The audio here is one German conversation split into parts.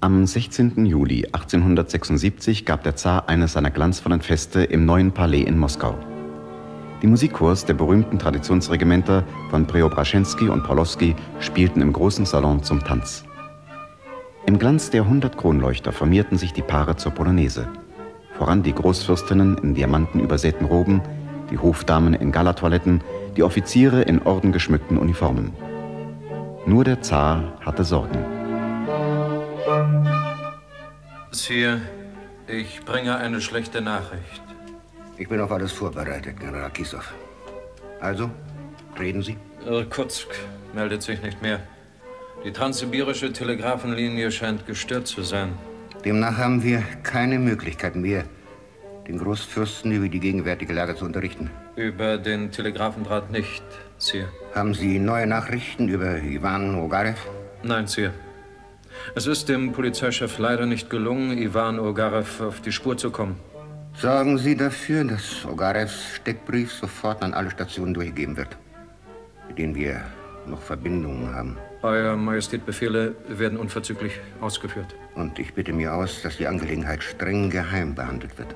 Am 16. Juli 1876 gab der Zar eines seiner glanzvollen Feste im Neuen Palais in Moskau. Die Musikchors der berühmten Traditionsregimenter von Preobrashenski und Pawlowski spielten im großen Salon zum Tanz. Im Glanz der 100 Kronleuchter formierten sich die Paare zur Polonaise. Voran die Großfürstinnen in diamantenübersäten Roben, die Hofdamen in Galatoiletten, die Offiziere in ordengeschmückten Uniformen. Nur der Zar hatte Sorgen. Sire, ich bringe eine schlechte Nachricht. Ich bin auf alles vorbereitet, General Kissow. Also, reden Sie? Irkutsk meldet sich nicht mehr. Die transsibirische Telegrafenlinie scheint gestört zu sein. Demnach haben wir keine Möglichkeit mehr, den Großfürsten über die gegenwärtige Lage zu unterrichten. Über den Telegrafendraht nicht, Sire. Haben Sie neue Nachrichten über Iwan Ogarev? Nein, Sire. Es ist dem Polizeichef leider nicht gelungen, Iwan Ogarev auf die Spur zu kommen. Sorgen Sie dafür, dass Ogarevs Steckbrief sofort an alle Stationen durchgegeben wird, mit denen wir noch Verbindungen haben. Euer Majestät, Befehle werden unverzüglich ausgeführt. Und ich bitte mir aus, dass die Angelegenheit streng geheim behandelt wird.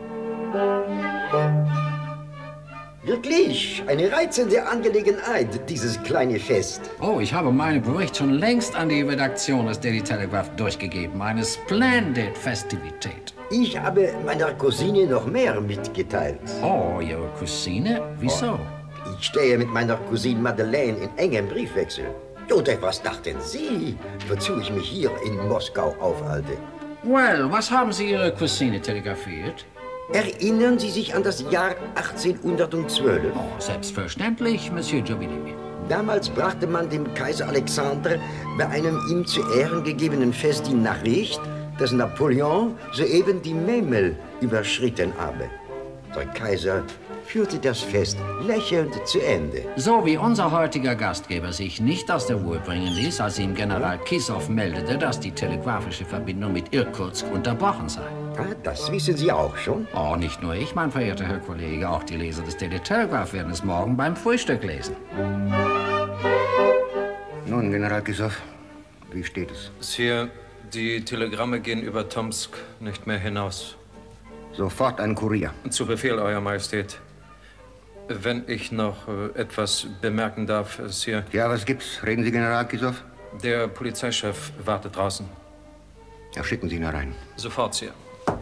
Wirklich, eine reizende Angelegenheit, dieses kleine Fest. Oh, ich habe meinen Bericht schon längst an die Redaktion des Daily Telegraph durchgegeben. Eine splendid Festivität. Ich habe meiner Cousine noch mehr mitgeteilt. Oh, Ihre Cousine? Wieso? Ich stehe mit meiner Cousine Madeleine in engem Briefwechsel. Oder was dachten Sie, wozu ich mich hier in Moskau aufhalte? Well, was haben Sie Ihrer Cousine telegrafiert? Erinnern Sie sich an das Jahr 1812? Oh, selbstverständlich, Monsieur Jovini. Damals brachte man dem Kaiser Alexander bei einem ihm zu Ehren gegebenen Fest die Nachricht, dass Napoleon soeben die Memel überschritten habe. Der Kaiser führte das Fest lächelnd zu Ende. So wie unser heutiger Gastgeber sich nicht aus der Ruhe bringen ließ, als ihm General Kissow meldete, dass die telegrafische Verbindung mit Irkutsk unterbrochen sei. Ah, das wissen Sie auch schon? Oh, nicht nur ich, mein verehrter Herr Kollege. Auch die Leser des Daily Telegraph werden es morgen beim Frühstück lesen. Nun, General Kissow, wie steht es? Sire, die Telegramme gehen über Tomsk nicht mehr hinaus. Sofort ein Kurier. Zu Befehl, Euer Majestät. Wenn ich noch etwas bemerken darf, Sire. Ja, was gibt's? Reden Sie, General Kissow? Der Polizeichef wartet draußen. Ja, schicken Sie ihn herein. Sofort, Sire.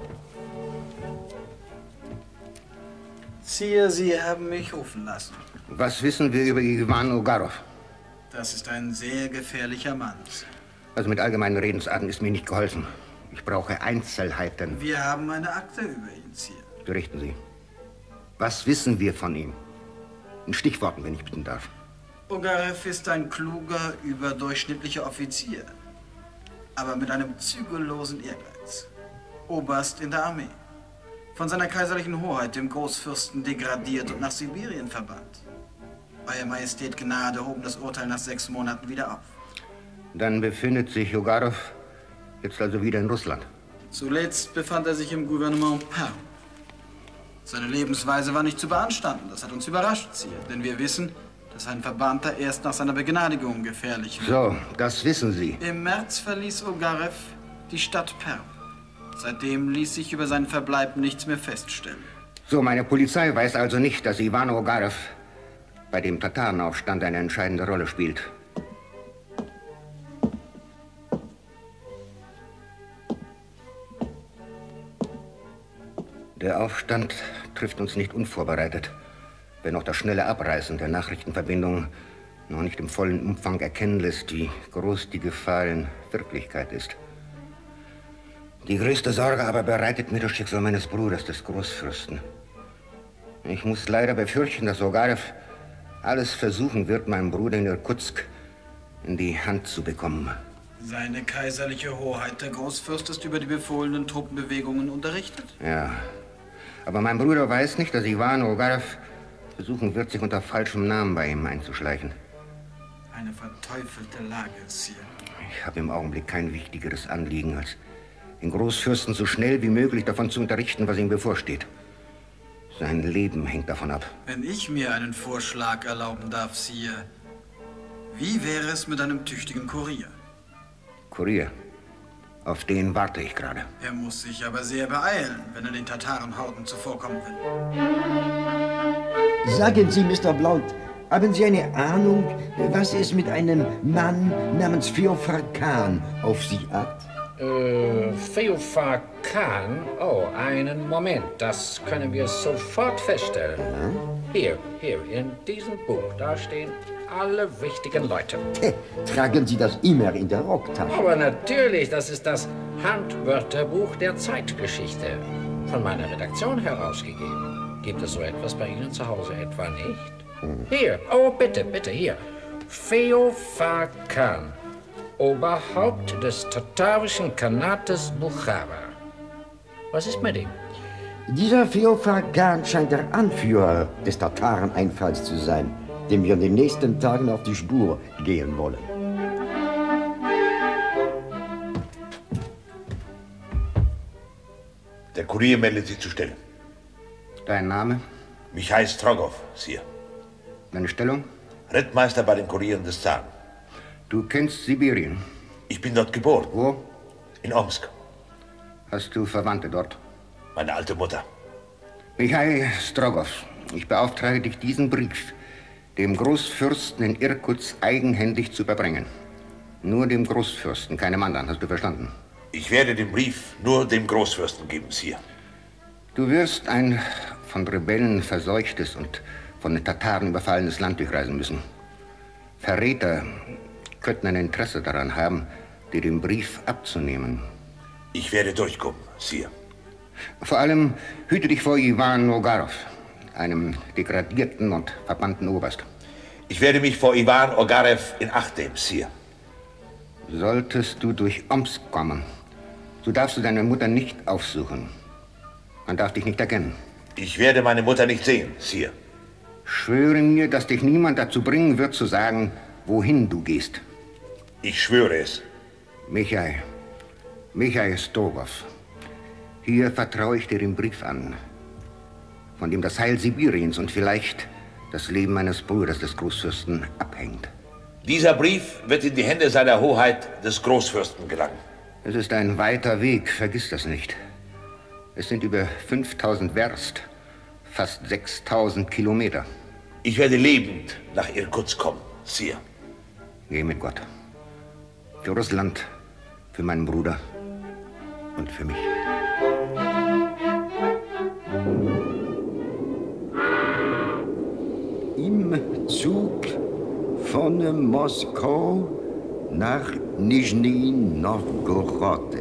Sire, Sie haben mich rufen lassen. Was wissen wir über Iwan Ogarov? Das ist ein sehr gefährlicher Mann. Also mit allgemeinen Redensarten ist mir nicht geholfen. Ich brauche Einzelheiten. Wir haben eine Akte über ihn, Sire. Berichten Sie. Was wissen wir von ihm? In Stichworten, wenn ich bitten darf. Ogarev ist ein kluger, überdurchschnittlicher Offizier. Aber mit einem zügellosen Ehrgeiz. Oberst in der Armee. Von seiner kaiserlichen Hoheit, dem Großfürsten, degradiert und nach Sibirien verbannt. Euer Majestät Gnade hoben das Urteil nach 6 Monaten wieder auf. Dann befindet sich Ogarov jetzt also wieder in Russland. Zuletzt befand er sich im Gouvernement Perm. Seine Lebensweise war nicht zu beanstanden. Das hat uns überrascht, Sire. Denn wir wissen, dass ein Verbannter erst nach seiner Begnadigung gefährlich wird. So, das wissen Sie. Im März verließ Ogarev die Stadt Perm. Seitdem ließ sich über seinen Verbleib nichts mehr feststellen. So, meine Polizei weiß also nicht, dass Iwan Ogarev bei dem Tatarenaufstand eine entscheidende Rolle spielt. Der Aufstand trifft uns nicht unvorbereitet, wenn auch das schnelle Abreißen der Nachrichtenverbindungen noch nicht im vollen Umfang erkennen lässt, wie groß die Gefahr in Wirklichkeit ist. Die größte Sorge aber bereitet mir das Schicksal meines Bruders, des Großfürsten. Ich muss leider befürchten, dass Ogarev alles versuchen wird, meinen Bruder in Irkutsk in die Hand zu bekommen. Seine kaiserliche Hoheit, der Großfürst, ist über die befohlenen Truppenbewegungen unterrichtet? Ja, aber mein Bruder weiß nicht, dass Iwan Ogarev versuchen wird, sich unter falschem Namen bei ihm einzuschleichen. Eine verteufelte Lage, Sire. Ich habe im Augenblick kein wichtigeres Anliegen, als den Großfürsten so schnell wie möglich davon zu unterrichten, was ihm bevorsteht. Sein Leben hängt davon ab. Wenn ich mir einen Vorschlag erlauben darf, Sire, wie wäre es mit einem tüchtigen Kurier? Kurier? Auf den warte ich gerade. Er muss sich aber sehr beeilen, wenn er den Tatarenhorden zuvorkommen will. Sagen Sie, Mr. Blount, haben Sie eine Ahnung, was es mit einem Mann namens Feofar Khan auf sich hat? Feofar Khan? Oh, einen Moment. Das können wir sofort feststellen. Hier, in diesem Buch, da stehen alle wichtigen Leute. Tragen Sie das immer in der Rocktasche? Aber natürlich, das ist das Handwörterbuch der Zeitgeschichte. Von meiner Redaktion herausgegeben. Gibt es so etwas bei Ihnen zu Hause etwa nicht? Hier, oh bitte, hier. Feofar Khan, Oberhaupt des tatarischen Khanates Bukhara. Was ist mit ihm? Dieser Feofar Khan scheint der Anführer des Tatareneinfalls zu sein, dem wir in den nächsten Tagen auf die Spur gehen wollen. Der Kurier meldet sich zur Stelle. Dein Name? Mich heißt Strogow, Sire. Deine Stellung? Rittmeister bei den Kurieren des Zaren. Du kennst Sibirien? Ich bin dort geboren. Wo? In Omsk. Hast du Verwandte dort? Meine alte Mutter. Michail Strogow, ich beauftrage dich, diesen Brief dem Großfürsten in Irkutsk eigenhändig zu überbringen. Nur dem Großfürsten, keinem anderen. Hast du verstanden? Ich werde den Brief nur dem Großfürsten geben, Sire. Du wirst ein von Rebellen verseuchtes und von den Tataren überfallenes Land durchreisen müssen. Verräter könnten ein Interesse daran haben, dir den Brief abzunehmen. Ich werde durchkommen, Sire. Vor allem hüte dich vor Iwan Ogarov, einem degradierten und verbannten Oberst. Ich werde mich vor Iwan Ogarev in Acht nehmen, Sire. Solltest du durch Omsk kommen, so darfst du deine Mutter nicht aufsuchen. Man darf dich nicht erkennen. Ich werde meine Mutter nicht sehen, Sire. Schwöre mir, dass dich niemand dazu bringen wird, zu sagen, wohin du gehst. Ich schwöre es. Michail Strogow, hier vertraue ich dir den Brief an, von dem das Heil Sibiriens und vielleicht das Leben meines Bruders, des Großfürsten, abhängt. Dieser Brief wird in die Hände seiner Hoheit des Großfürsten gelangen. Es ist ein weiter Weg, vergiss das nicht. Es sind über 5000 Werst, fast 6000 Kilometer. Ich werde lebend nach Irkutsk kommen, Sire. Geh mit Gott. Für Russland, für meinen Bruder und für mich. Im Zug von Moskau nach Nischni Nowgorod.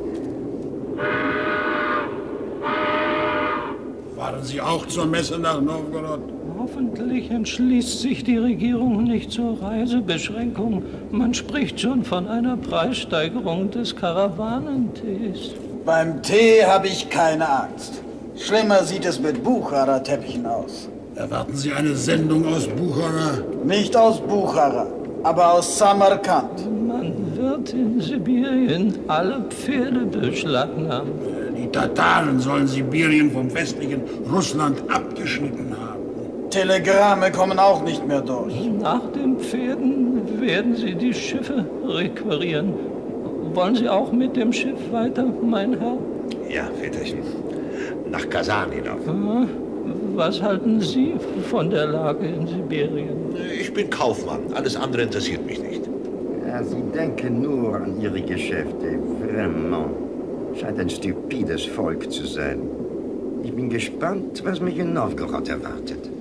Fahren Sie auch zur Messe nach Nowgorod? Hoffentlich entschließt sich die Regierung nicht zur Reisebeschränkung. Man spricht schon von einer Preissteigerung des Karawanentees. Beim Tee habe ich keine Angst. Schlimmer sieht es mit Buchara-Teppichen aus. Erwarten Sie eine Sendung aus Buchara? Nicht aus Buchara, aber aus Samarkand. Man wird in Sibirien alle Pferde beschlagnahmen. Die Tataren sollen Sibirien vom westlichen Russland abgeschnitten haben. Telegramme kommen auch nicht mehr durch. Nach den Pferden werden sie die Schiffe requirieren. Wollen Sie auch mit dem Schiff weiter, mein Herr? Ja, Väterchen. Nach Kasan hinauf. Was halten Sie von der Lage in Sibirien? Ich bin Kaufmann. Alles andere interessiert mich nicht. Ja, Sie denken nur an Ihre Geschäfte. Vraiment. Scheint ein stupides Volk zu sein. Ich bin gespannt, was mich in Nowgorod erwartet.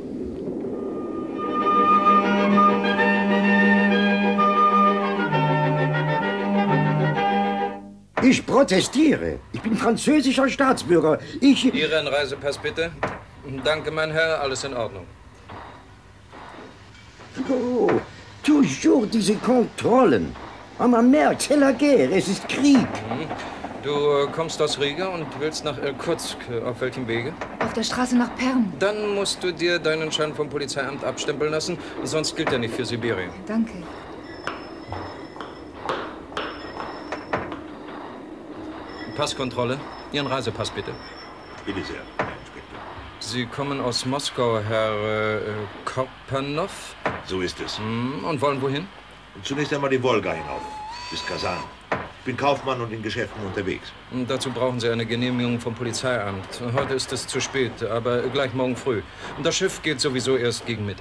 Ich protestiere. Ich bin französischer Staatsbürger. Ihren Reisepass bitte. Danke, mein Herr. Alles in Ordnung. Oh, toujours diese Kontrollen. Aber man merkt, c'est la guerre, es ist Krieg. Du kommst aus Riga und willst nach Irkutsk. Auf welchem Wege? Auf der Straße nach Perm. Dann musst du dir deinen Schein vom Polizeiamt abstempeln lassen, sonst gilt er nicht für Sibirien. Danke. Passkontrolle. Ihren Reisepass bitte. Bitte sehr, Herr Inspektor. Sie kommen aus Moskau, Herr Korpanow? So ist es. Und wollen wohin? Und zunächst einmal die Wolga hinauf, bis Kasan. bin Kaufmann und in Geschäften unterwegs. Und dazu brauchen Sie eine Genehmigung vom Polizeiamt. Heute ist es zu spät, aber gleich morgen früh. Und das Schiff geht sowieso erst gegen Mittag.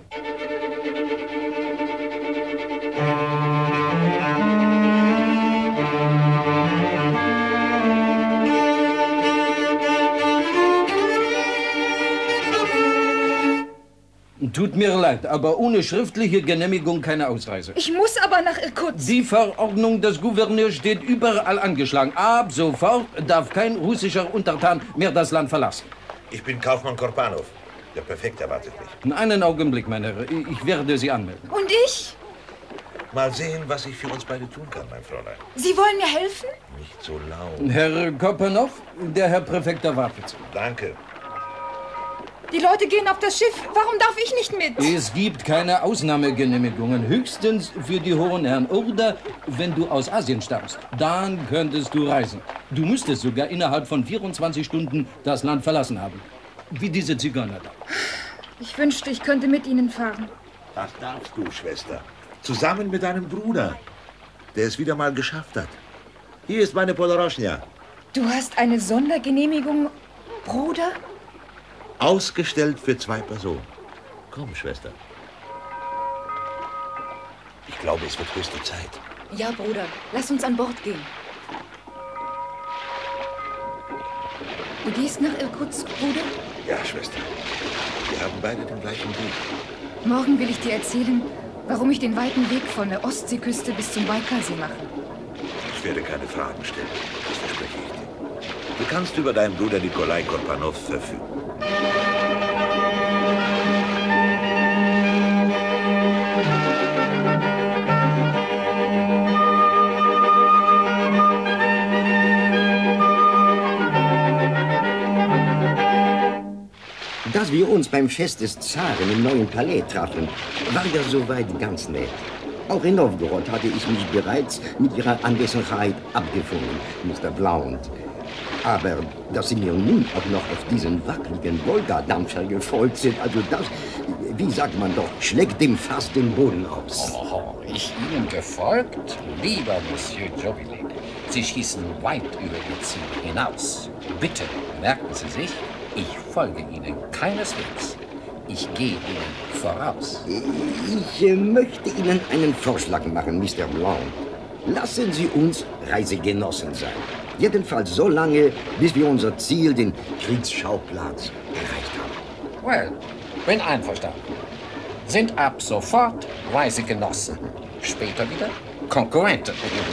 Tut mir leid, aber ohne schriftliche Genehmigung keine Ausreise. Ich muss aber nach Irkutsk. Die Verordnung des Gouverneurs steht überall angeschlagen. Ab sofort darf kein russischer Untertan mehr das Land verlassen. Ich bin Kaufmann Korpanow. Der Präfekt erwartet mich. Einen Augenblick, meine Herren. Ich werde Sie anmelden. Und ich? Mal sehen, was ich für uns beide tun kann, mein Fräulein. Sie wollen mir helfen? Nicht so laut. Herr Korpanow, der Herr Präfekt erwartet Sie. Danke. Die Leute gehen auf das Schiff. Warum darf ich nicht mit? Es gibt keine Ausnahmegenehmigungen. Höchstens für die hohen Herren. Oder wenn du aus Asien stammst. Dann könntest du reisen. Du müsstest sogar innerhalb von 24 Stunden das Land verlassen haben. Wie diese Zigeuner da. Ich wünschte, ich könnte mit Ihnen fahren. Das darfst du, Schwester. Zusammen mit deinem Bruder, der es wieder mal geschafft hat. Hier ist meine Podoroschnia. Du hast eine Sondergenehmigung, Bruder? Ausgestellt für 2 Personen. Komm, Schwester. Ich glaube, es wird höchste Zeit. Ja, Bruder. Lass uns an Bord gehen. Du gehst nach Irkutsk, Bruder? Ja, Schwester. Wir haben beide den gleichen Weg. Morgen will ich dir erzählen, warum ich den weiten Weg von der Ostseeküste bis zum Baikalsee mache. Ich werde keine Fragen stellen. Das verspreche ich dir. Du kannst über deinen Bruder Nikolai Korpanow verfügen. Dass wir uns beim Fest des Zaren im neuen Palais trafen, war ja soweit ganz nett. Auch in Novgorod hatte ich mich bereits mit Ihrer Anwesenheit abgefunden, Mr. Blount. Aber dass Sie mir nun auch noch auf diesen wackeligen Wolga-Dampfer gefolgt sind, also das, wie sagt man doch, schlägt dem Fass den Boden aus. Oh, ich Ihnen gefolgt? Lieber Monsieur Jobillet, Sie schießen weit über Ihr Ziel hinaus. Bitte, merken Sie sich, ich folge Ihnen keineswegs. Ich gehe Ihnen voraus. Ich möchte Ihnen einen Vorschlag machen, Mr. Blount. Lassen Sie uns Reisegenossen sein. Jedenfalls so lange, bis wir unser Ziel, den Kriegsschauplatz, erreicht haben. Well, bin einverstanden. Sind ab sofort Reisegenossen. Später wieder Konkurrenten.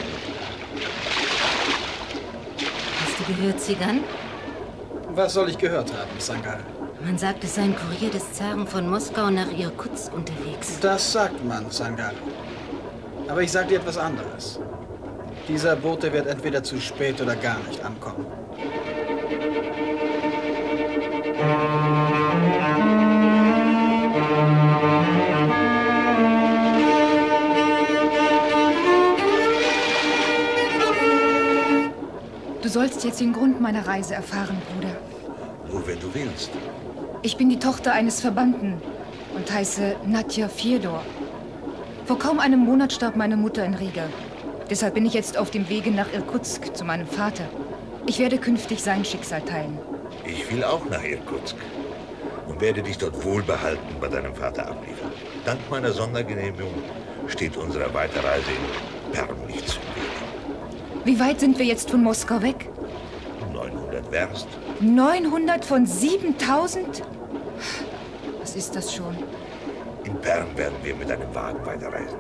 Hast du gehört, Zigan? Was soll ich gehört haben, Sangal? Man sagt, es sei ein Kurier des Zaren von Moskau nach Irkutsk unterwegs. Das sagt man, Sangal. Aber ich sage dir etwas anderes. Dieser Bote wird entweder zu spät oder gar nicht ankommen. Du sollst jetzt den Grund meiner Reise erfahren, Bruder. Nur wenn du willst. Ich bin die Tochter eines Verbannten und heiße Nadja Fjodor. Vor kaum einem Monat starb meine Mutter in Riga. Deshalb bin ich jetzt auf dem Wege nach Irkutsk zu meinem Vater. Ich werde künftig sein Schicksal teilen. Ich will auch nach Irkutsk und werde dich dort wohlbehalten bei deinem Vater abliefern. Dank meiner Sondergenehmigung steht unsere Weiterreise in Perm nichts im Wege. Wie weit sind wir jetzt von Moskau weg? 900 Werst. 900 von 7000? Was ist das schon? In Perm werden wir mit einem Wagen weiterreisen.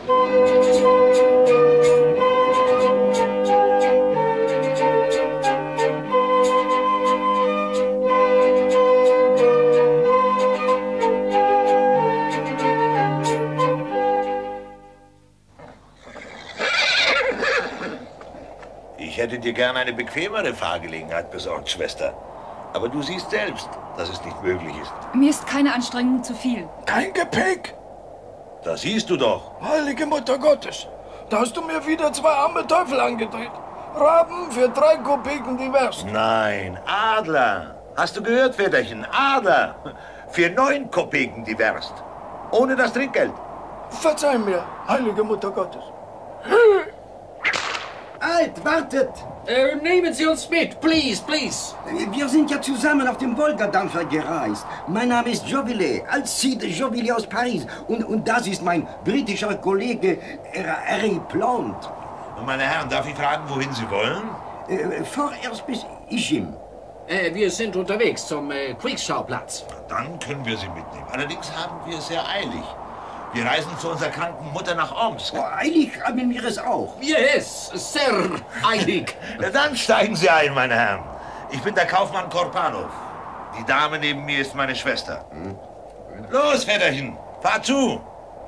Ich hätte dir gerne eine bequemere Fahrgelegenheit besorgt, Schwester. Aber du siehst selbst, dass es nicht möglich ist. Mir ist keine Anstrengung zu viel. Kein Gepäck? Das siehst du doch. Heilige Mutter Gottes, da hast du mir wieder 2 arme Teufel angedreht. Raben für 3 Kopeken die Werst. Nein, Adler. Hast du gehört, Väterchen? Adler. Für 9 Kopeken die Werst. Ohne das Trinkgeld. Verzeih mir, heilige Mutter Gottes. Halt, wartet! Nehmen Sie uns mit, please, please. Wir sind ja zusammen auf dem Wolga-Dampfer gereist. Mein Name ist Jovillet, Alcide Jovillet aus Paris. Und das ist mein britischer Kollege Harry Plant. Und meine Herren, darf ich fragen, wohin Sie wollen? Vorerst bis Ischim. Wir sind unterwegs zum Kriegsschauplatz. Dann können wir Sie mitnehmen. Allerdings haben wir es sehr eilig. Wir reisen zu unserer kranken Mutter nach Omsk. Oh, eilig haben wir es auch. Yes, sehr eilig. Na, dann steigen Sie ein, meine Herren. Ich bin der Kaufmann Korpanov. Die Dame neben mir ist meine Schwester. Los, Väterchen, fahr zu!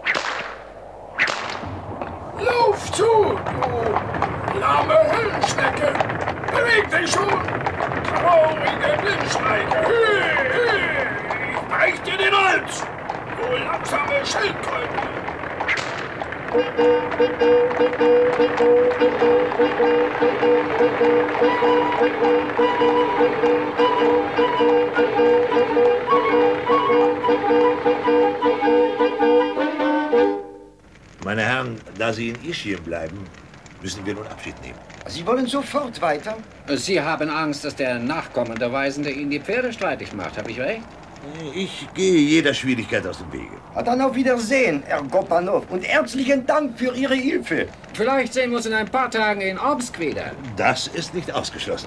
Lauf zu, du lahme Höllenschnecke! Beweg dich schon! Traurige Blindschneike! Ich brech dir den Hals! Du langsame Schildkröte! Meine Herren, da Sie in Ischim bleiben, müssen wir nun Abschied nehmen. Sie wollen sofort weiter? Sie haben Angst, dass der nachkommende Weisende Ihnen die Pferde streitig macht, habe ich recht? Ich gehe jeder Schwierigkeit aus dem Wege. Dann auf Wiedersehen, Herr Korpanov. Und herzlichen Dank für Ihre Hilfe. Vielleicht sehen wir uns in ein paar Tagen in Omsk wieder. Das ist nicht ausgeschlossen.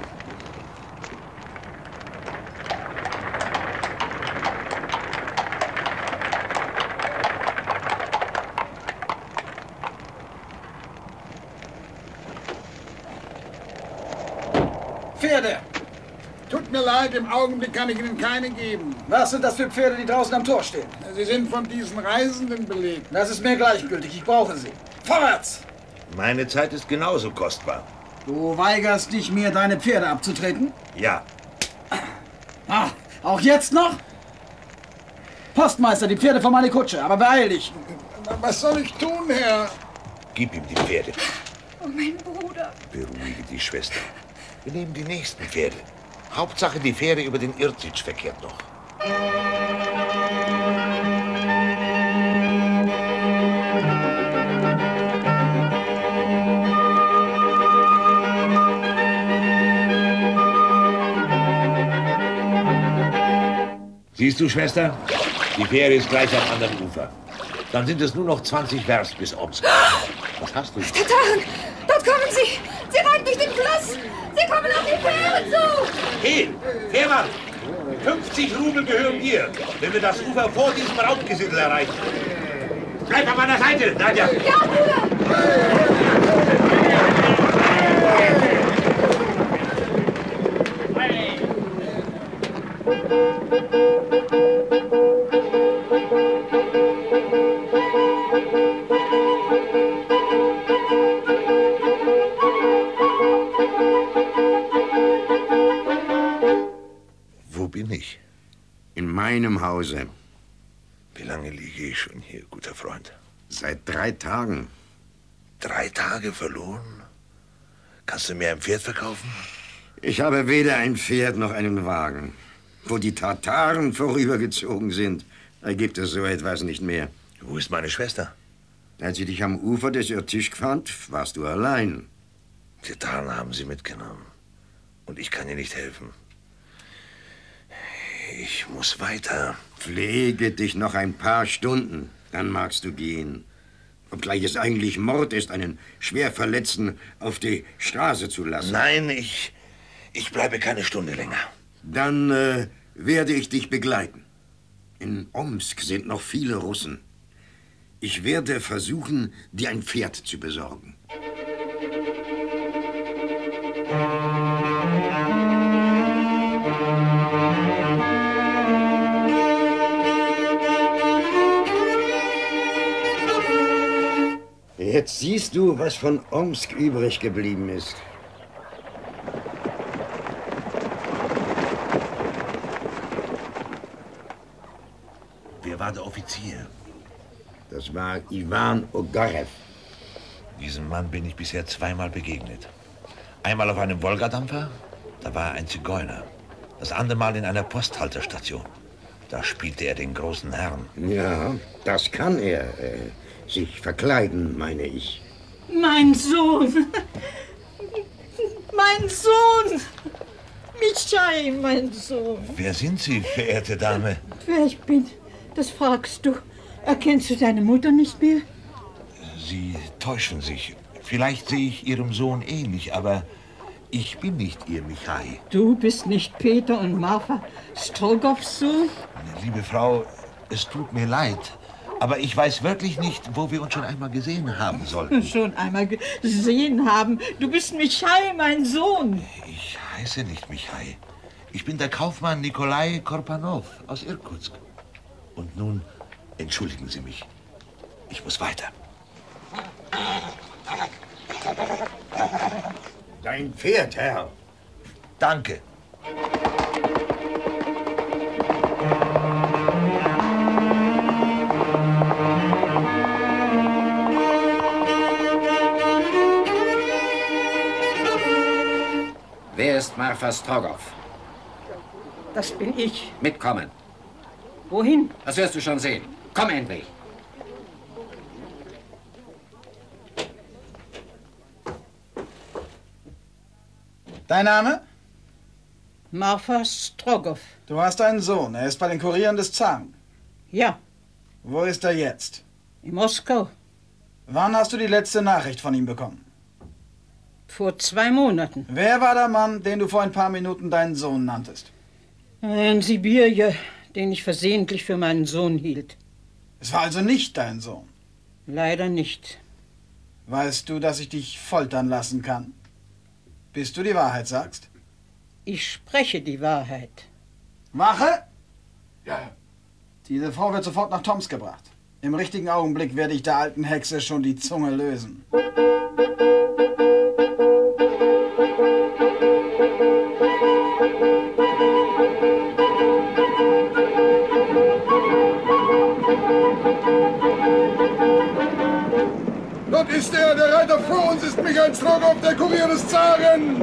Pferde! Tut mir leid, im Augenblick kann ich Ihnen keine geben. Was sind das für Pferde, die draußen am Tor stehen? Sie sind von diesen Reisenden belegt. Das ist mir gleichgültig, ich brauche sie. Vorwärts! Meine Zeit ist genauso kostbar. Du weigerst dich, mir deine Pferde abzutreten? Ja. Ah, auch jetzt noch? Postmeister, die Pferde von meine Kutsche, aber beeil dich. Was soll ich tun, Herr? Gib ihm die Pferde. Oh, mein Bruder. Beruhige die Schwester. Wir nehmen die nächsten Pferde. Hauptsache, die Fähre über den Irtitsch verkehrt noch. Siehst du, Schwester? Die Fähre ist gleich am anderen Ufer. Dann sind es nur noch 20 Werst bis Omsk. Was hast du? Tataren! Dort kommen sie! Sie reiten durch den Fluss! Sie kommen auf die Fähre zu! Hey, Fährmann! 50 Rubel gehören dir, wenn wir das Ufer vor diesem Raubgesindel erreichen. Bleib an meiner Seite, Nadja! Ja, Bruder! Wo bin ich? In meinem Hause. Wie lange liege ich schon hier, guter Freund? Seit 3 Tagen. 3 Tage verloren? Kannst du mir ein Pferd verkaufen? Ich habe weder ein Pferd noch einen Wagen. Wo die Tataren vorübergezogen sind, gibt es so etwas nicht mehr. Wo ist meine Schwester? Als sie dich am Ufer des Irtitsch fand, warst du allein. Die Tataren haben sie mitgenommen. Und ich kann ihr nicht helfen. Ich muss weiter. Pflege dich noch ein paar Stunden, dann magst du gehen. Obgleich es eigentlich Mord ist, einen schwer Verletzten auf die Straße zu lassen. Nein, ich bleibe keine Stunde länger. Dann werde ich dich begleiten. In Omsk sind noch viele Russen. Ich werde versuchen, dir ein Pferd zu besorgen. Jetzt siehst du, was von Omsk übrig geblieben ist. Wer war der Offizier? Das war Iwan Ogarev. Diesem Mann bin ich bisher 2-mal begegnet. Einmal auf einem Wolgadampfer, da war er ein Zigeuner. Das andere Mal in einer Posthalterstation. Da spielte er den großen Herrn. Ja, das kann er. Sich verkleiden, meine ich. Mein Sohn. Mein Sohn! Michai, mein Sohn. Wer sind Sie, verehrte Dame? Wer ich bin, das fragst du. Erkennst du deine Mutter nicht mehr? Sie täuschen sich. Vielleicht sehe ich Ihrem Sohn ähnlich, aber ich bin nicht Ihr Michai. Du bist nicht Peter und Marfa Strogows Sohn? Liebe Frau, es tut mir leid, aber ich weiß wirklich nicht, wo wir uns schon einmal gesehen haben sollten. Schon einmal gesehen haben. Du bist Michai, mein Sohn. Ich heiße nicht Michai. Ich bin der Kaufmann Nikolai Korpanow aus Irkutsk. Und nun entschuldigen Sie mich. Ich muss weiter. Dein Pferd, Herr. Danke. Wer ist Marfa Strogow? Das bin ich. Mitkommen. Wohin? Das wirst du schon sehen. Komm endlich. Dein Name? Marfa Strogow. Du hast einen Sohn. Er ist bei den Kurieren des Zaren. Ja. Wo ist er jetzt? In Moskau. Wann hast du die letzte Nachricht von ihm bekommen? Vor 2 Monaten. Wer war der Mann, den du vor ein paar Minuten deinen Sohn nanntest? Ein Sibirier, den ich versehentlich für meinen Sohn hielt. Es war also nicht dein Sohn? Leider nicht. Weißt du, dass ich dich foltern lassen kann? Bis du die Wahrheit sagst? Ich spreche die Wahrheit. Wache! Ja. Diese Frau wird sofort nach Tomsk gebracht. Im richtigen Augenblick werde ich der alten Hexe schon die Zunge lösen. Dort ist er, der Reiter vor uns ist Michael Strogow, der Kurier des Zaren.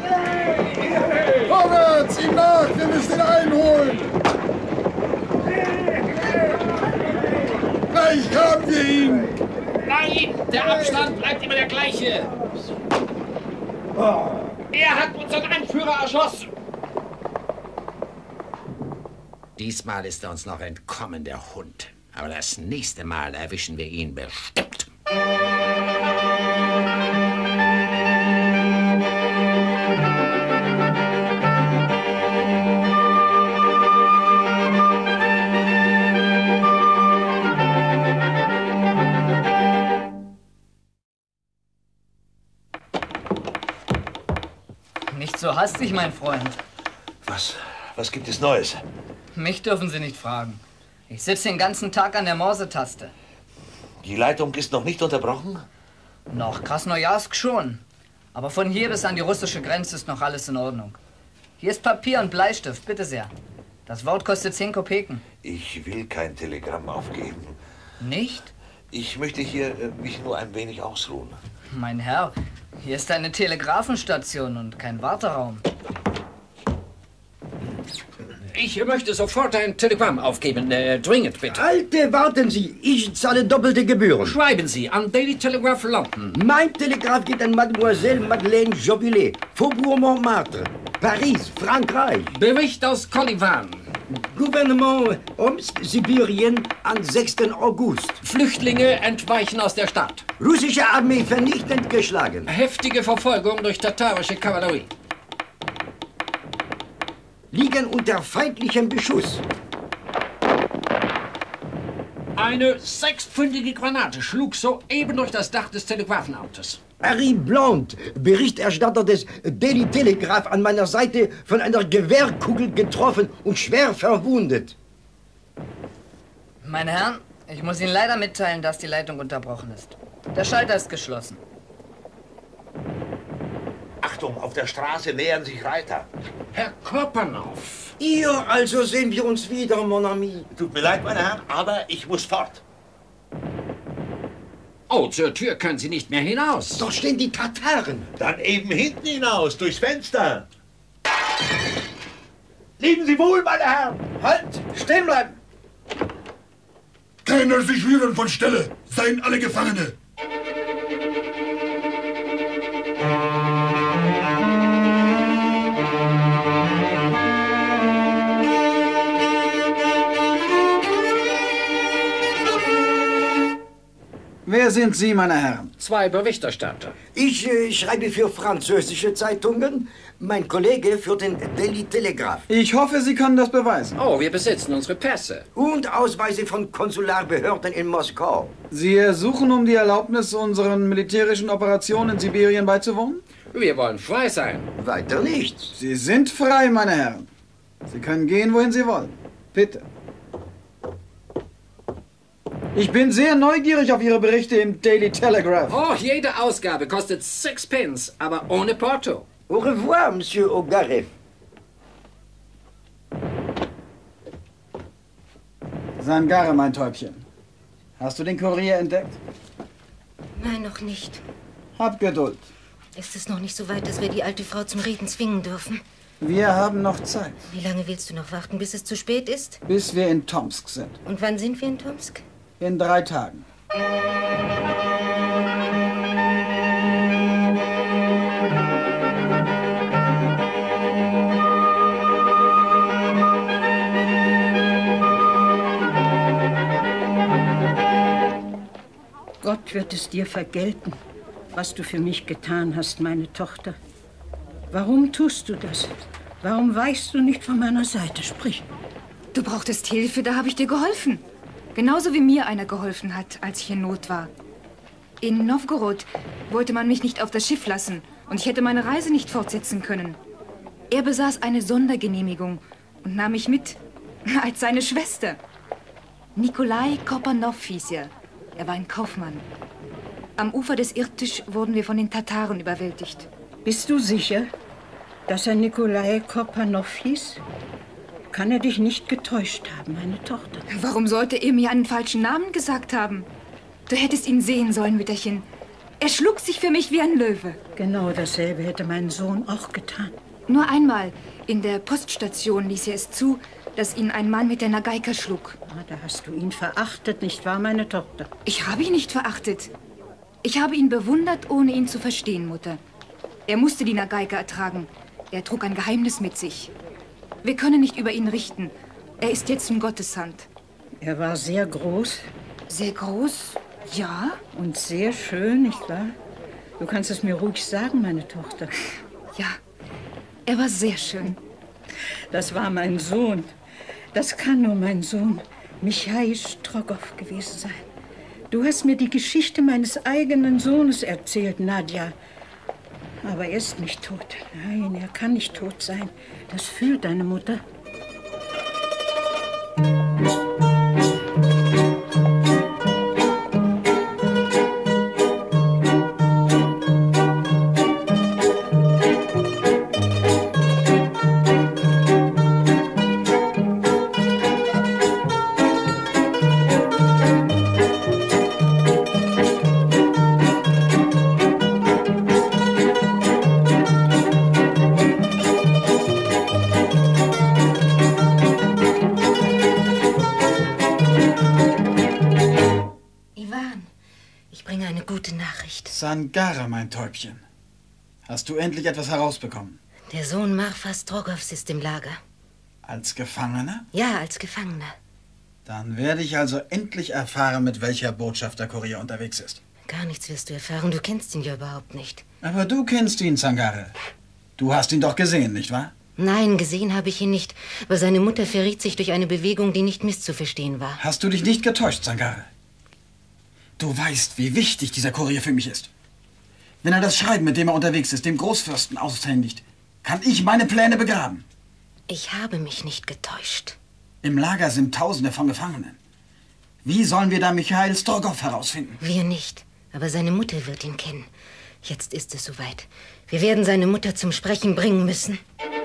Vorwärts, ihm nach, wir müssen ihn einholen. Gleich haben wir ihn. Nein, der Abstand bleibt immer der gleiche. Er hat unseren Anführer erschossen. Diesmal ist er uns noch entkommen, der Hund. Aber das nächste Mal erwischen wir ihn bestimmt. Nicht so hastig, mein Freund. Was gibt es Neues? Mich dürfen Sie nicht fragen. Ich sitze den ganzen Tag an der Morsetaste. Die Leitung ist noch nicht unterbrochen? Noch Krasnojarsk schon. Aber von hier bis an die russische Grenze ist noch alles in Ordnung. Hier ist Papier und Bleistift, bitte sehr. Das Wort kostet 10 Kopeken. Ich will kein Telegramm aufgeben. Nicht? Ich möchte hier mich nur ein wenig ausruhen. Mein Herr, hier ist eine Telegrafenstation und kein Warteraum. Ich möchte sofort ein Telegramm aufgeben. Dringend, bitte. Alte, warten Sie. Ich zahle doppelte Gebühren. Schreiben Sie an Daily Telegraph London. Mein Telegraph geht an Mademoiselle Madeleine Jobilet, Faubourg Montmartre, Paris, Frankreich. Bericht aus Kolivan. Gouvernement Omsk, Sibirien, am 6. August. Flüchtlinge entweichen aus der Stadt. Russische Armee vernichtend geschlagen. Heftige Verfolgung durch tatarische Kavallerie. Liegen unter feindlichem Beschuss. Eine 6-pfündige Granate schlug soeben durch das Dach des Telegrafenamtes. Harry Blount, Berichterstatter des Daily Telegraph, an meiner Seite von einer Gewehrkugel getroffen und schwer verwundet. Meine Herren, ich muss Ihnen leider mitteilen, dass die Leitung unterbrochen ist. Der Schalter ist geschlossen. Achtung, auf der Straße nähern sich Reiter. Herr Korpanow. Ihr, also sehen wir uns wieder, mon ami. Tut mir leid, meine Herren, aber ich muss fort. Oh, zur Tür können Sie nicht mehr hinaus. Dort stehen die Tataren. Dann eben hinten hinaus, durchs Fenster. Leben Sie wohl, meine Herren. Halt! Stehen bleiben! Keiner sich rühren von Stelle. Seien alle Gefangene. sind Sie, meine Herren? 2 Berichterstatter. Ich schreibe für französische Zeitungen, mein Kollege für den Daily Telegraph. Ich hoffe, Sie können das beweisen. Oh, wir besitzen unsere Pässe. Und Ausweise von Konsularbehörden in Moskau. Sie ersuchen um die Erlaubnis, unseren militärischen Operationen in Sibirien beizuwohnen? Wir wollen frei sein. Weiter nichts. Sie sind frei, meine Herren. Sie können gehen, wohin Sie wollen. Bitte. Ich bin sehr neugierig auf Ihre Berichte im Daily Telegraph. Oh, jede Ausgabe kostet 6 Pence, aber ohne Porto. Au revoir, Monsieur Ogarev. Sangare, mein Täubchen. Hast du den Kurier entdeckt? Nein, noch nicht. Hab Geduld. Ist es noch nicht so weit, dass wir die alte Frau zum Reden zwingen dürfen? Wir haben noch Zeit. Wie lange willst du noch warten, bis es zu spät ist? Bis wir in Tomsk sind. Und wann sind wir in Tomsk? In 3 Tagen. Gott wird es dir vergelten, was du für mich getan hast, meine Tochter. Warum tust du das? Warum weichst du nicht von meiner Seite? Sprich. Du brauchtest Hilfe, da habe ich dir geholfen. Genauso wie mir einer geholfen hat, als ich in Not war. In Nowgorod wollte man mich nicht auf das Schiff lassen und ich hätte meine Reise nicht fortsetzen können. Er besaß eine Sondergenehmigung und nahm mich mit, als seine Schwester. Nikolai Kopanow hieß er. Er war ein Kaufmann. Am Ufer des Irtysch wurden wir von den Tataren überwältigt. Bist du sicher, dass er Nikolai Kopanow hieß? Kann er dich nicht getäuscht haben, meine Tochter? Warum sollte er mir einen falschen Namen gesagt haben? Du hättest ihn sehen sollen, Mütterchen. Er schlug sich für mich wie ein Löwe. Genau dasselbe hätte mein Sohn auch getan. Nur einmal in der Poststation ließ er es zu, dass ihn ein Mann mit der Nagaika schlug. Da hast du ihn verachtet, nicht wahr, meine Tochter? Ich habe ihn nicht verachtet. Ich habe ihn bewundert, ohne ihn zu verstehen, Mutter. Er musste die Nagaika ertragen. Er trug ein Geheimnis mit sich. Wir können nicht über ihn richten. Er ist jetzt in Gottes Hand. Er war sehr groß. Sehr groß? Ja. Und sehr schön, nicht wahr? Du kannst es mir ruhig sagen, meine Tochter. Ja, er war sehr schön. Das war mein Sohn. Das kann nur mein Sohn, Michail Strogow, gewesen sein. Du hast mir die Geschichte meines eigenen Sohnes erzählt, Nadja. Aber er ist nicht tot. Nein, er kann nicht tot sein. Das fühlt deine Mutter. Sangare, mein Täubchen. Hast du endlich etwas herausbekommen? Der Sohn Marfa Strogows ist im Lager. Als Gefangener? Ja, als Gefangener. Dann werde ich also endlich erfahren, mit welcher Botschaft der Kurier unterwegs ist. Gar nichts wirst du erfahren. Du kennst ihn ja überhaupt nicht. Aber du kennst ihn, Sangare. Du hast ihn doch gesehen, nicht wahr? Nein, gesehen habe ich ihn nicht. Aber seine Mutter verriet sich durch eine Bewegung, die nicht misszuverstehen war. Hast du dich nicht getäuscht, Sangare? Du weißt, wie wichtig dieser Kurier für mich ist. Wenn er das Schreiben, mit dem er unterwegs ist, dem Großfürsten aushändigt, kann ich meine Pläne begraben. Ich habe mich nicht getäuscht. Im Lager sind Tausende von Gefangenen. Wie sollen wir da Michail Strogow herausfinden? Wir nicht. Aber seine Mutter wird ihn kennen. Jetzt ist es soweit. Wir werden seine Mutter zum Sprechen bringen müssen.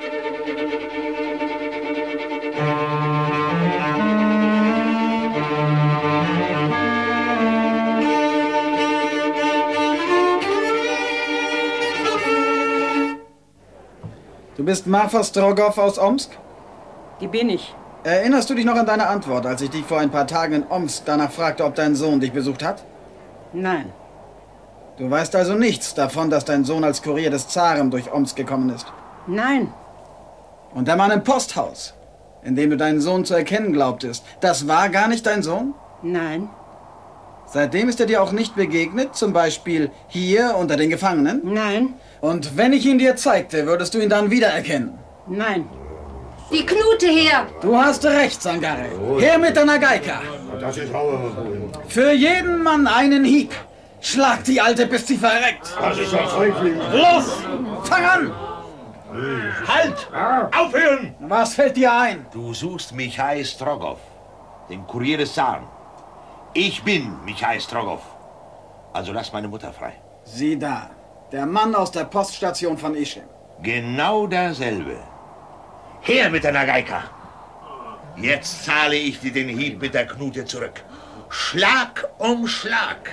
Du bist Marfa Strogow aus Omsk? Die bin ich. Erinnerst du dich noch an deine Antwort, als ich dich vor ein paar Tagen in Omsk danach fragte, ob dein Sohn dich besucht hat? Nein. Du weißt also nichts davon, dass dein Sohn als Kurier des Zaren durch Omsk gekommen ist? Nein. Und der Mann im Posthaus, in dem du deinen Sohn zu erkennen glaubtest, das war gar nicht dein Sohn? Nein. Seitdem ist er dir auch nicht begegnet? Zum Beispiel hier unter den Gefangenen? Nein. Und wenn ich ihn dir zeigte, würdest du ihn dann wiedererkennen? Nein. Die Knute her! Du hast recht, Sangare. Her mit deiner Geika. Für jeden Mann einen Hieb. Schlag die Alte, bis sie verreckt. Das ist ein Feigling. Los! Fang an! Halt! Aufhören! Was fällt dir ein? Du suchst Michai Strogoff, den Kurier des Zaren. Ich bin Michai Strogoff. Also lass meine Mutter frei. Sieh da, der Mann aus der Poststation von Ischim. Genau derselbe. Her mit deiner Geika. Jetzt zahle ich dir den Hieb mit der Knute zurück. Schlag um Schlag.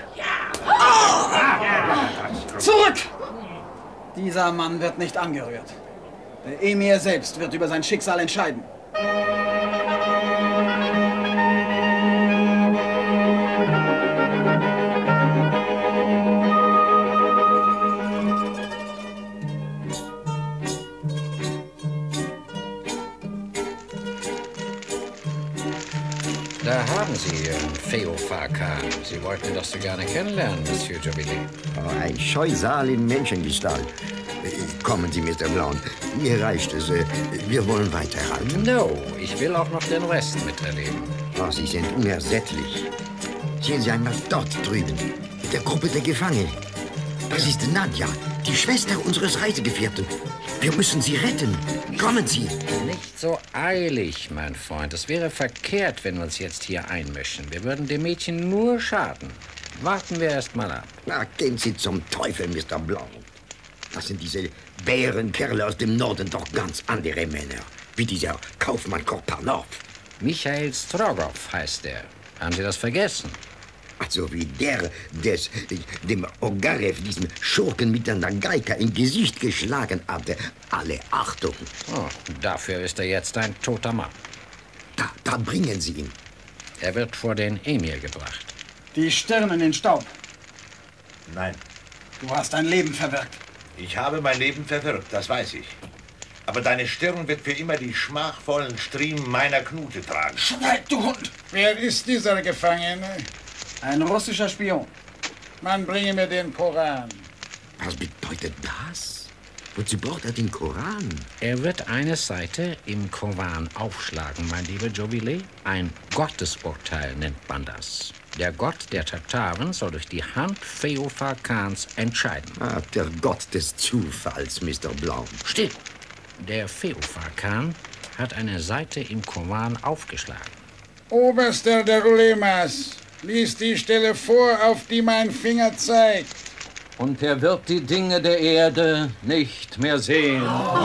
Zurück! Dieser Mann wird nicht angerührt. Der Emir selbst wird über sein Schicksal entscheiden. Da haben Sie Ihren Feofar Khan. Sie wollten ihn doch so gerne kennenlernen, Monsieur Jubilee. Oh, ein Scheusal in Menschengestalt. Kommen Sie, Mr. Blount. Mir reicht es. Wir wollen weiterreiten. No, ich will auch noch den Rest miterleben. Oh, Sie sind unersättlich. Sehen Sie einmal dort drüben, mit der Gruppe der Gefangenen. Das ist Nadja, die Schwester unseres Reisegefährten. Wir müssen sie retten. Kommen Sie. Nicht so eilig, mein Freund. Es wäre verkehrt, wenn wir uns jetzt hier einmischen. Wir würden dem Mädchen nur schaden. Warten wir erst mal ab. Na, gehen Sie zum Teufel, Mr. Blount. Das sind diese Bärenkerle aus dem Norden doch ganz andere Männer. Wie dieser Kaufmann Korpanov. Michael Strogoff heißt er. Haben Sie das vergessen? Also wie der dem Ogarev, diesem Schurken mit der Nagaika, im Gesicht geschlagen hatte. Alle Achtung. Oh, dafür ist er jetzt ein toter Mann. Da bringen Sie ihn. Er wird vor den Emir gebracht. Die Stirn in den Staub. Nein. Du hast dein Leben verwirkt. Ich habe mein Leben verwirkt, das weiß ich. Aber deine Stirn wird für immer die schmachvollen Striemen meiner Knute tragen. Schweig, du Hund! Wer ist dieser Gefangene? Ein russischer Spion. Man bringe mir den Koran. Was bedeutet das? Wozu braucht er den Koran? Er wird eine Seite im Koran aufschlagen, mein lieber Jubilee. Ein Gottesurteil nennt man das. Der Gott der Tataren soll durch die Hand Feofar Khans entscheiden. Ah, der Gott des Zufalls, Mr. Blount. Still! Der Feofar Khan hat eine Seite im Koran aufgeschlagen. Oberster der Ulemas, lies die Stelle vor, auf die mein Finger zeigt. Und er wird die Dinge der Erde nicht mehr sehen.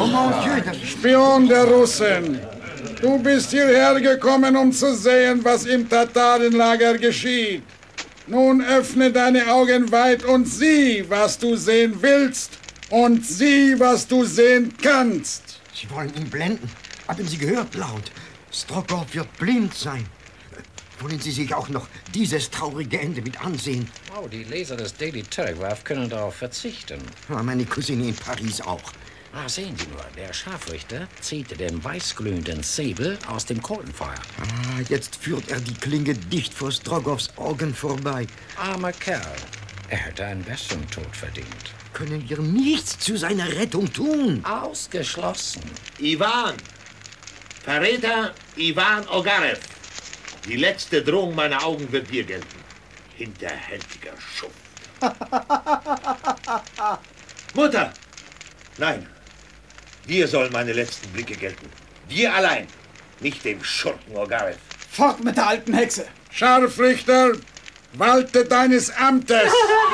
Spion der Russen, du bist hierher gekommen, um zu sehen, was im Tatarenlager geschieht. Nun öffne deine Augen weit und sieh, was du sehen willst. Und sieh, was du sehen kannst. Sie wollen ihn blenden. Haben Sie gehört, Blount? Strogoff wird blind sein. Wollen Sie sich auch noch dieses traurige Ende mit ansehen? Oh, die Leser des Daily Telegraph können darauf verzichten. Ja, meine Cousine in Paris auch. Ah, sehen Sie nur, der Scharfrichter zieht den weißglühenden Säbel aus dem Kohlenfeuer. Ah, jetzt führt er die Klinge dicht vor Strogoffs Augen vorbei. Armer Kerl. Er hätte einen besseren Tod verdient. Können wir nichts zu seiner Rettung tun? Ausgeschlossen. Iwan! Verräter Iwan Ogarev! Die letzte Drohung meiner Augen wird dir gelten. Hinterhältiger Schuft. Mutter! Nein, dir sollen meine letzten Blicke gelten. Dir allein, nicht dem Schurken Ogarev. Fort mit der alten Hexe! Scharfrichter, walte deines Amtes!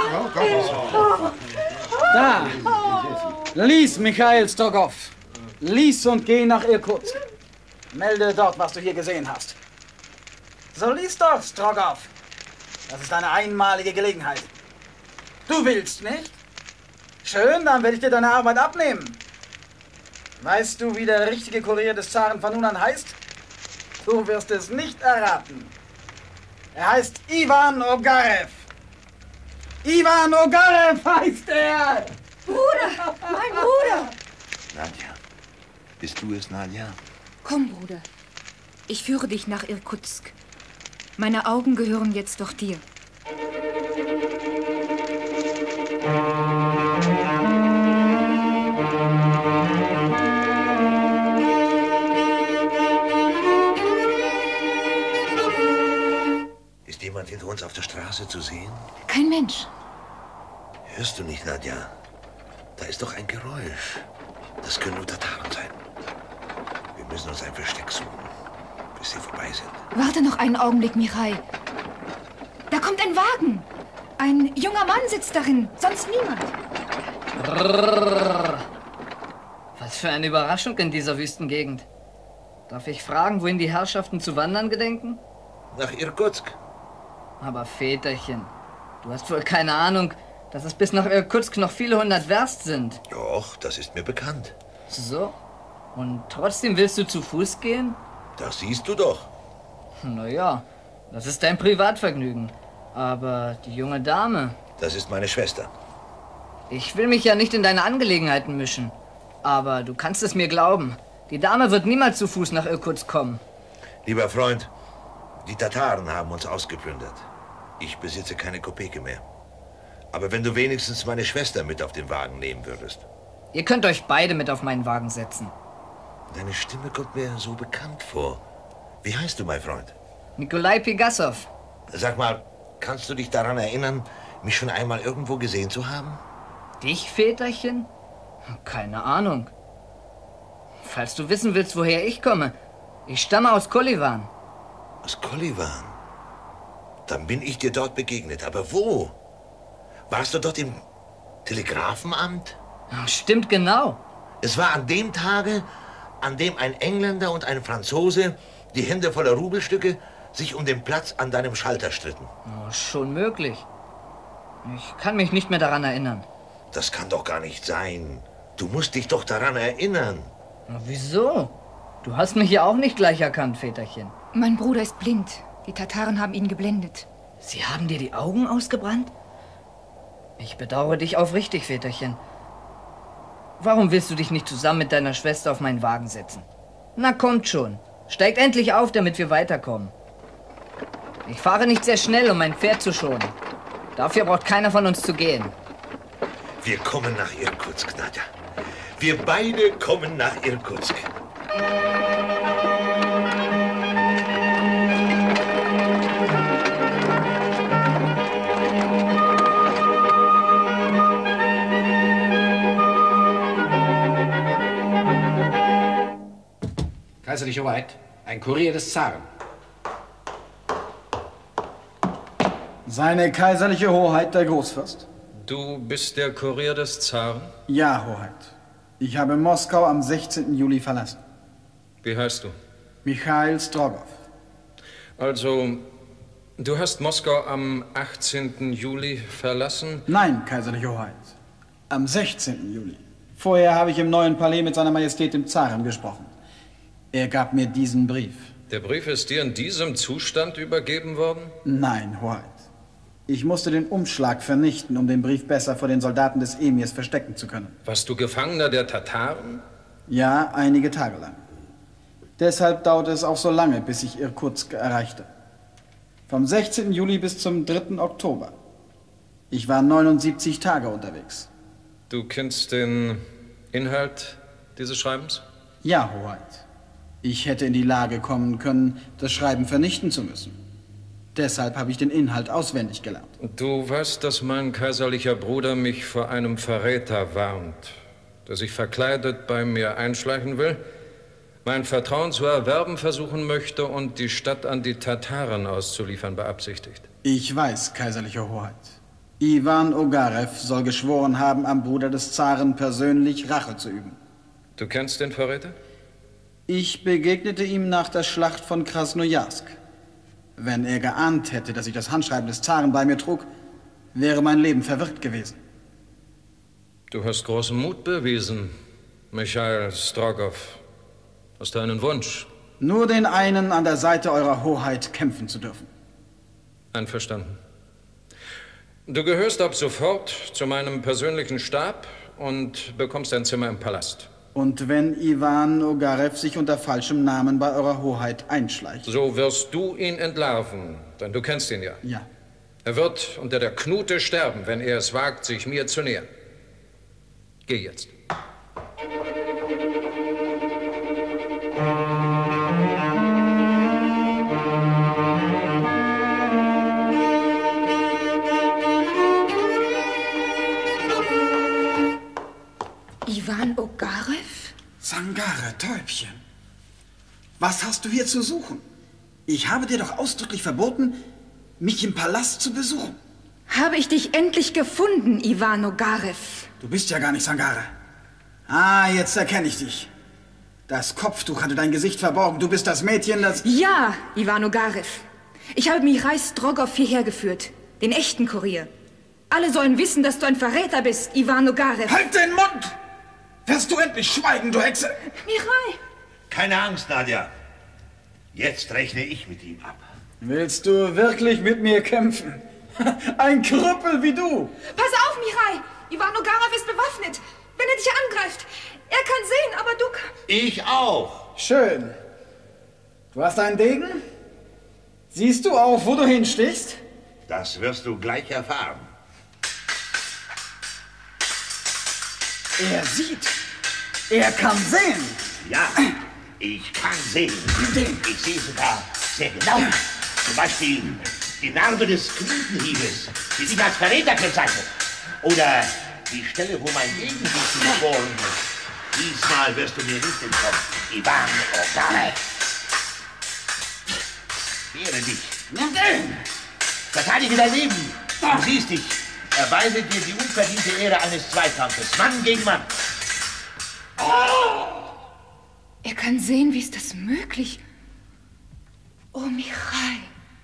Da! Lies, Michael Strogoff. Lies und geh nach Irkutsk. Melde dort, was du hier gesehen hast. So lies doch, Strogoff. Das ist eine einmalige Gelegenheit. Du willst nicht? Schön, dann werde ich dir deine Arbeit abnehmen. Weißt du, wie der richtige Kurier des Zaren von nun an heißt? Du wirst es nicht erraten. Er heißt Iwan Ogarev. Iwan Ogarev heißt er! Bruder, mein Bruder! Nadja, bist du es, Nadja? Komm, Bruder. Ich führe dich nach Irkutsk. Meine Augen gehören jetzt doch dir. Straße zu sehen? Kein Mensch. Hörst du nicht, Nadja? Da ist doch ein Geräusch. Das können nur Tataren sein. Wir müssen uns ein Versteck suchen, bis sie vorbei sind. Warte noch einen Augenblick, Michal. Da kommt ein Wagen. Ein junger Mann sitzt darin, sonst niemand. Brrr. Was für eine Überraschung in dieser Wüstengegend. Darf ich fragen, wohin die Herrschaften zu wandern gedenken? Nach Irkutsk. Aber Väterchen, du hast wohl keine Ahnung, dass es bis nach Irkutsk noch viele 100 Werst sind. Doch, das ist mir bekannt. So? Und trotzdem willst du zu Fuß gehen? Das siehst du doch. Naja, das ist dein Privatvergnügen. Aber die junge Dame... Das ist meine Schwester. Ich will mich ja nicht in deine Angelegenheiten mischen. Aber du kannst es mir glauben. Die Dame wird niemals zu Fuß nach Irkutsk kommen. Lieber Freund, die Tataren haben uns ausgeplündert. Ich besitze keine Kopeke mehr. Aber wenn du wenigstens meine Schwester mit auf den Wagen nehmen würdest. Ihr könnt euch beide mit auf meinen Wagen setzen. Deine Stimme kommt mir so bekannt vor. Wie heißt du, mein Freund? Nikolai Pegassow. Sag mal, kannst du dich daran erinnern, mich schon einmal irgendwo gesehen zu haben? Dich, Väterchen? Keine Ahnung. Falls du wissen willst, woher ich komme. Ich stamme aus Kolivan. Aus Kolivan? Dann bin ich dir dort begegnet. Aber wo? Warst du dort im Telegrafenamt? Stimmt genau. Es war an dem Tage, an dem ein Engländer und ein Franzose, die Hände voller Rubelstücke, sich um den Platz an deinem Schalter stritten. Oh, schon möglich. Ich kann mich nicht mehr daran erinnern. Das kann doch gar nicht sein. Du musst dich doch daran erinnern. Na, wieso? Du hast mich ja auch nicht gleich erkannt, Väterchen. Mein Bruder ist blind. Die Tataren haben ihn geblendet. Sie haben dir die Augen ausgebrannt? Ich bedauere dich aufrichtig, Väterchen. Warum willst du dich nicht zusammen mit deiner Schwester auf meinen Wagen setzen? Na, kommt schon. Steigt endlich auf, damit wir weiterkommen. Ich fahre nicht sehr schnell, um mein Pferd zu schonen. Dafür braucht keiner von uns zu gehen. Wir kommen nach Irkutsk, Nadja. Wir beide kommen nach Irkutsk. Kaiserliche Hoheit, ein Kurier des Zaren. Seine kaiserliche Hoheit, der Großfürst. Du bist der Kurier des Zaren? Ja, Hoheit. Ich habe Moskau am 16. Juli verlassen. Wie heißt du? Michail Strogow. Also, du hast Moskau am 18. Juli verlassen? Nein, kaiserliche Hoheit. Am 16. Juli. Vorher habe ich im Neuen Palais mit seiner Majestät dem Zaren gesprochen. Er gab mir diesen Brief. Der Brief ist dir in diesem Zustand übergeben worden? Nein, Hoheit. Ich musste den Umschlag vernichten, um den Brief besser vor den Soldaten des Emirs verstecken zu können. Warst du Gefangener der Tataren? Ja, einige Tage lang. Deshalb dauerte es auch so lange, bis ich Irkutsk erreichte. Vom 16. Juli bis zum 3. Oktober. Ich war 79 Tage unterwegs. Du kennst den Inhalt dieses Schreibens? Ja, Hoheit. Ich hätte in die Lage kommen können, das Schreiben vernichten zu müssen. Deshalb habe ich den Inhalt auswendig gelernt. Du weißt, dass mein kaiserlicher Bruder mich vor einem Verräter warnt, der sich verkleidet bei mir einschleichen will, mein Vertrauen zu erwerben versuchen möchte und die Stadt an die Tataren auszuliefern beabsichtigt. Ich weiß, kaiserliche Hoheit. Iwan Ogarew soll geschworen haben, am Bruder des Zaren persönlich Rache zu üben. Du kennst den Verräter? Ich begegnete ihm nach der Schlacht von Krasnojarsk. Wenn er geahnt hätte, dass ich das Handschreiben des Zaren bei mir trug, wäre mein Leben verwirrt gewesen. Du hast großen Mut bewiesen, Michail Strogow. Hast du einen Wunsch? Nur den einen, an der Seite eurer Hoheit kämpfen zu dürfen. Einverstanden. Du gehörst ab sofort zu meinem persönlichen Stab und bekommst ein Zimmer im Palast. Und wenn Iwan Ogarew sich unter falschem Namen bei eurer Hoheit einschleicht? So wirst du ihn entlarven, denn du kennst ihn ja. Ja. Er wird unter der Knute sterben, wenn er es wagt, sich mir zu nähern. Geh jetzt. Sangare, Täubchen. Was hast du hier zu suchen? Ich habe dir doch ausdrücklich verboten, mich im Palast zu besuchen. Habe ich dich endlich gefunden, Ivan Ogarev? Du bist ja gar nicht Sangare. Ah, jetzt erkenne ich dich. Das Kopftuch hatte dein Gesicht verborgen. Du bist das Mädchen, das... Ja, Ivan Ogarev. Ich habe Michai Strogoff hierher geführt. Den echten Kurier. Alle sollen wissen, dass du ein Verräter bist, Ivan Ogarev. Halt den Mund! Wirst du endlich schweigen, du Hexe? Michai! Keine Angst, Nadja. Jetzt rechne ich mit ihm ab. Willst du wirklich mit mir kämpfen? Ein Krüppel wie du! Pass auf, Michai! Ivan Ogarev ist bewaffnet. Wenn er dich angreift. Er kann sehen, aber du kannst... Ich auch. Schön. Du hast einen Degen? Siehst du auch, wo du hinstichst? Das wirst du gleich erfahren. Er sieht. Er kann sehen. Ja, ich kann sehen. Ich sehe sogar sehr genau. Zum Beispiel die Narbe des Knietenhiebes, die sich als Verräter kennzeichnet. Oder die Stelle, wo mein Gegenwicht geboren ist. Diesmal wirst du mir nicht entkommen, Ivan Ogarev. Wehre dich. Verteidige dein Leben. Du siehst dich. Erweise dir die unverdiente Ehre eines Zweikampfes. Mann gegen Mann. Er kann sehen, wie ist das möglich? Oh, Michai.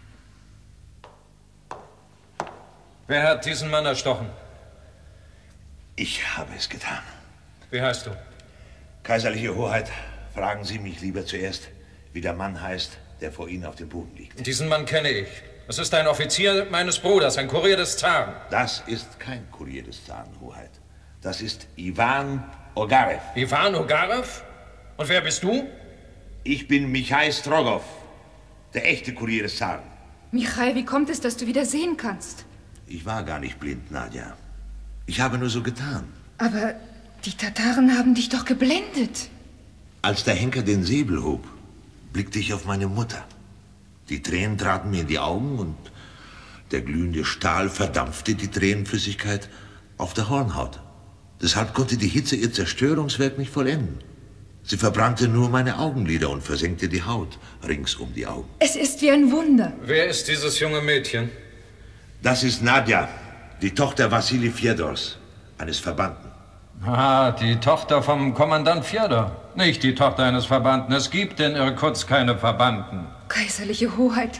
Wer hat diesen Mann erstochen? Ich habe es getan. Wie heißt du? Kaiserliche Hoheit, fragen Sie mich lieber zuerst, wie der Mann heißt, der vor Ihnen auf dem Boden liegt. Diesen Mann kenne ich. Das ist ein Offizier meines Bruders, ein Kurier des Zaren. Das ist kein Kurier des Zaren, Hoheit. Das ist Ivan Ogarev. Ivan Ogarev? Und wer bist du? Ich bin Michai Strogoff, der echte Kurier des Zaren. Michai, wie kommt es, dass du wieder sehen kannst? Ich war gar nicht blind, Nadja. Ich habe nur so getan. Aber die Tataren haben dich doch geblendet. Als der Henker den Säbel hob, blickte ich auf meine Mutter. Die Tränen traten mir in die Augen und der glühende Stahl verdampfte die Tränenflüssigkeit auf der Hornhaut. Deshalb konnte die Hitze ihr Zerstörungswerk nicht vollenden. Sie verbrannte nur meine Augenlider und versenkte die Haut rings um die Augen. Es ist wie ein Wunder. Wer ist dieses junge Mädchen? Das ist Nadja, die Tochter Wassili Fjodors, eines Verbannten. Ah, die Tochter vom Kommandant Fjodor. Nicht die Tochter eines Verbannten. Es gibt in Irkutsk keine Verbannten. Kaiserliche Hoheit.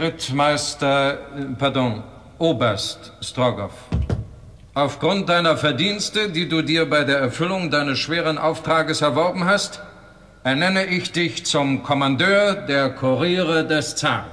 Oberst Strogoff. Aufgrund deiner Verdienste, die du dir bei der Erfüllung deines schweren Auftrages erworben hast, ernenne ich dich zum Kommandeur der Kuriere des Zaren.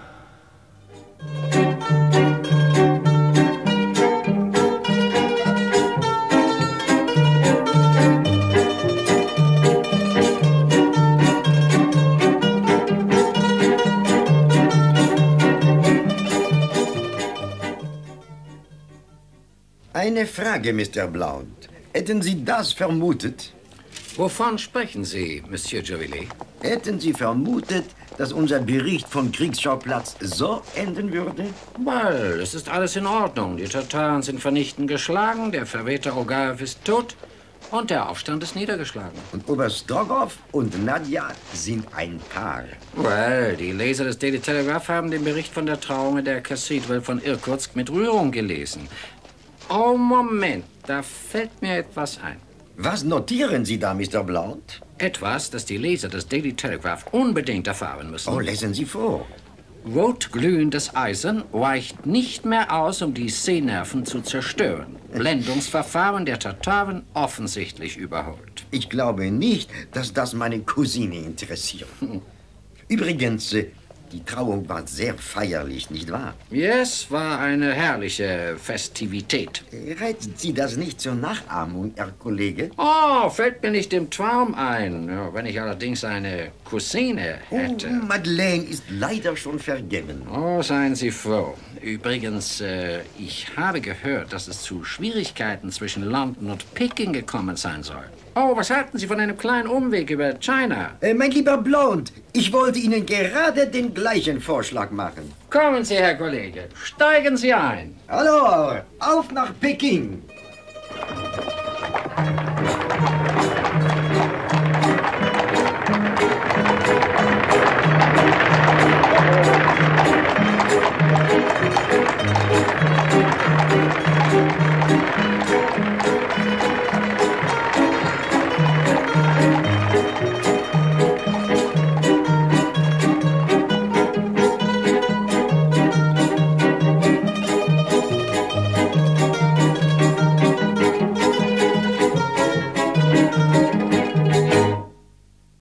Eine Frage, Mr. Blount. Hätten Sie das vermutet? Wovon sprechen Sie, Monsieur Jovillet? Hätten Sie vermutet, dass unser Bericht vom Kriegsschauplatz so enden würde? Well, es ist alles in Ordnung. Die Tataren sind vernichtend geschlagen, der Verräter Ogarev ist tot und der Aufstand ist niedergeschlagen. Und Oberst Strogoff und Nadja sind ein Paar. Well, die Leser des Daily Telegraph haben den Bericht von der Trauung in der Cathedral von Irkutsk mit Rührung gelesen. Oh, Moment, da fällt mir etwas ein. Was notieren Sie da, Mr. Blount? Etwas, das die Leser des Daily Telegraph unbedingt erfahren müssen. Oh, lesen Sie vor. Rotglühendes Eisen weicht nicht mehr aus, um die Sehnerven zu zerstören. Blendungsverfahren der Tataren offensichtlich überholt. Ich glaube nicht, dass das meine Cousine interessiert. Übrigens, die Trauung war sehr feierlich, nicht wahr? Es war eine herrliche Festivität. Reizt Sie das nicht zur Nachahmung, Herr Kollege? Oh, fällt mir nicht im Traum ein. Ja, wenn ich allerdings eine Cousine hätte. Oh, Madeleine ist leider schon vergeben. Oh, seien Sie froh. Übrigens, ich habe gehört, dass es zu Schwierigkeiten zwischen London und Peking gekommen sein soll. Oh, was halten Sie von einem kleinen Umweg über China? Mein lieber Blond, ich wollte Ihnen gerade den gleichen Vorschlag machen. Kommen Sie, Herr Kollege. Steigen Sie ein. Hallo, auf nach Peking.